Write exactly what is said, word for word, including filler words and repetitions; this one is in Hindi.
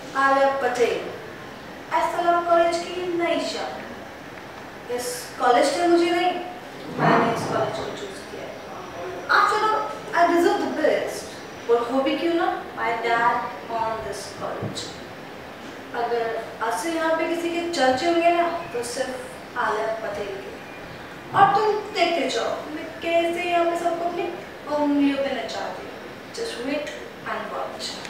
आलिया पटेल एस कॉलेज की नई शान। इस कॉलेज ने मुझे नहीं, मैंने इस कॉलेज को चूज किया है। After all I deserve the best. और हो भी क्यों ना, my dad on this college. अगर आज से यहाँ पे किसी के चर्चे होंगे ना तो सिर्फ आलिया पटेल के। और तुम देखते जाओ मैं कैसे यहाँ पे सबको अपनी उंगलियों पे नचाती हूँ। Just wait and watch.